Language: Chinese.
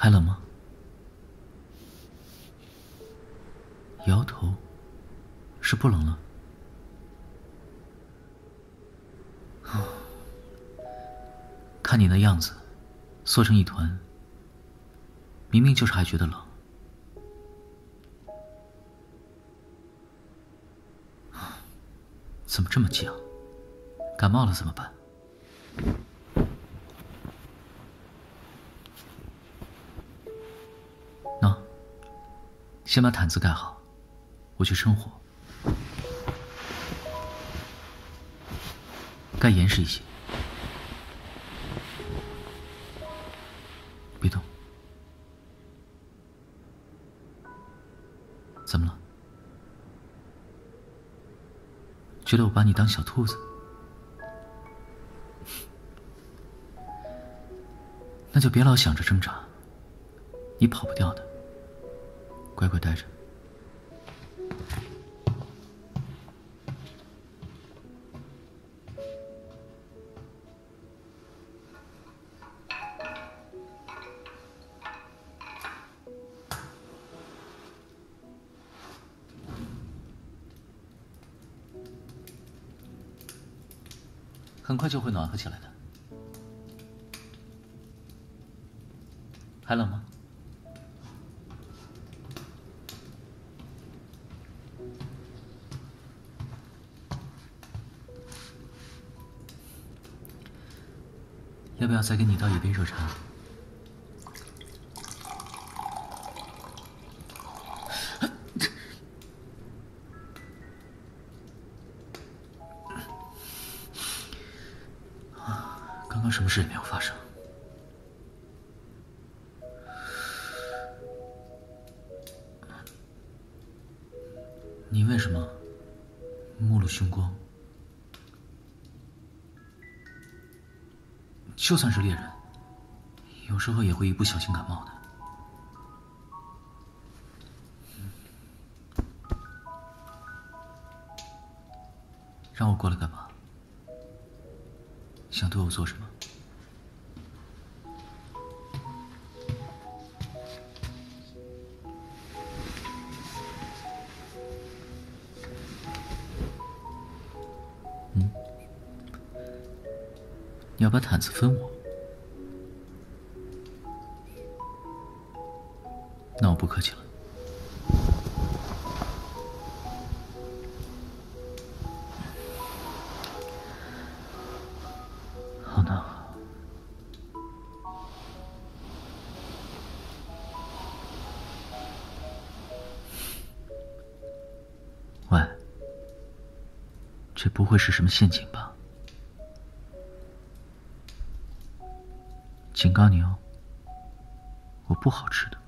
还冷吗？摇头，是不冷了。看你那样子，缩成一团，明明就是还觉得冷。怎么这么急啊？感冒了怎么办？喏，先把毯子盖好，我去生火，该严实一些。别动。怎么了？觉得我把你当小兔子？那就别老想着挣扎，你跑不掉的。乖乖待着。很快就会暖和起来的。还冷吗？要不要再给你倒一杯热茶？刚刚什么事也没有发生。你为什么目露凶光？就算是猎人，有时候也会一不小心感冒的。让我过来干嘛？想对我做什么？你要把毯子分我？那我不客气了。好难啊。喂，这不会是什么陷阱吧？警告你哦，我不好吃的。